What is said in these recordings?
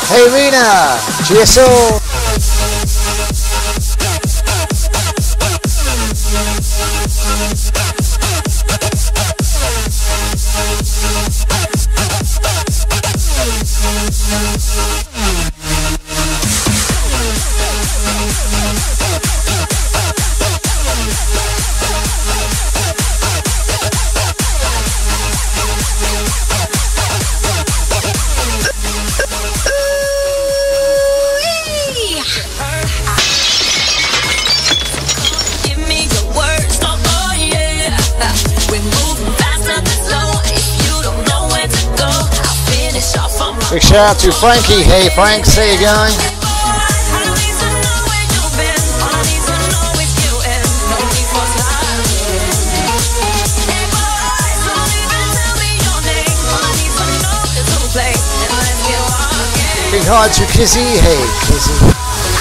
Hey Rina, GSO. Big shout out to Frankie. Hey Frank, say you going? Big hi to Kizzy. Hey Kizzy.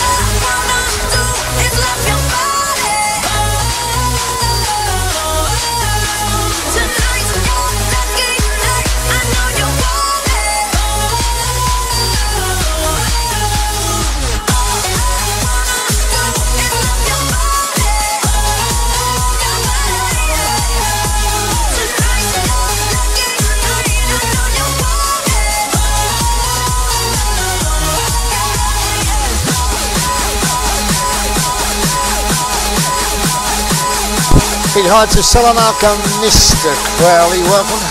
Big hi to Salamanca, Mr. Crowley, welcome.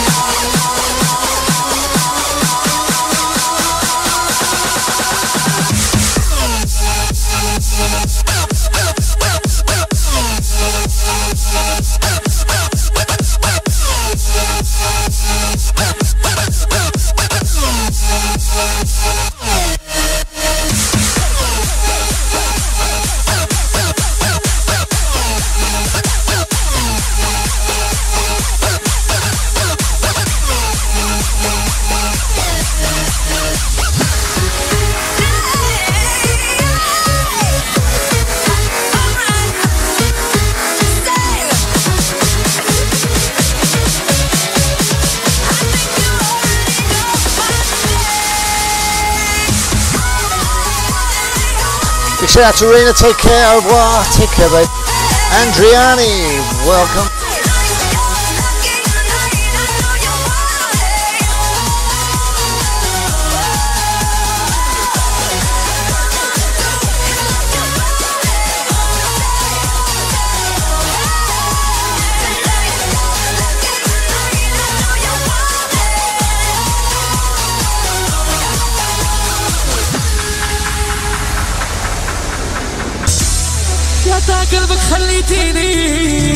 Shout out to Rena, take care, au revoir, take care babe. Andriani, welcome. قلبك خليتيني